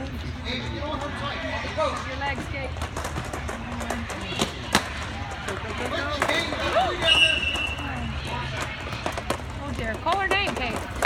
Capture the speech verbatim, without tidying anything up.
Your legs, Kate. Go, go, go, go. Oh dear. Call her name, Kate.